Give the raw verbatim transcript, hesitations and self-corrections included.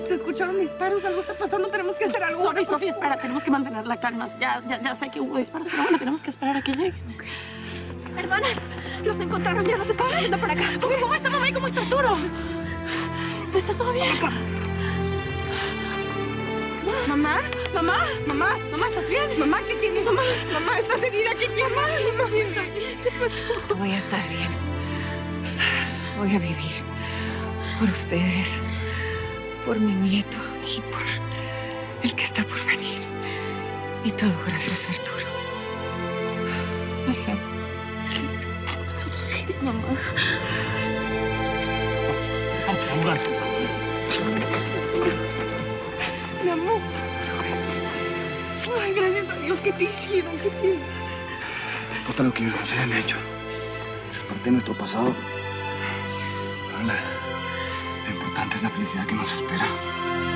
Se escucharon disparos, algo está pasando, tenemos que hacer algo. Sofi, Sofi, espera, tenemos que mantener la calma. Ya, ya, ya sé que hubo disparos, pero bueno, tenemos que esperar a que lleguen. Okay. Hermanas, los encontraron, ya los están viendo por acá. ¿Cómo está mamá y cómo está Arturo? ¿Está todo bien? ¿Mamá? ¿Mamá? ¿Mamá? ¿Mamá, estás bien? ¿Mamá, qué tienes? Mamá, mamá, ¿estás herida? ¿Qué tienes? Mamá, mamá, ¿estás bien? ¿Qué pasó? Voy a estar bien. Voy a vivir. Por ustedes. Por mi nieto y por el que está por venir. Y todo gracias a Arturo. Hassan. Nosotros, ¿qué? Mamá. Ambulancia. Mi amor. Ay, gracias a Dios. ¿Qué te hicieron? ¿Qué te... No importa lo que nos hayan hecho. Eso es parte de nuestro pasado. Ahora la, lo importante es la felicidad que nos espera.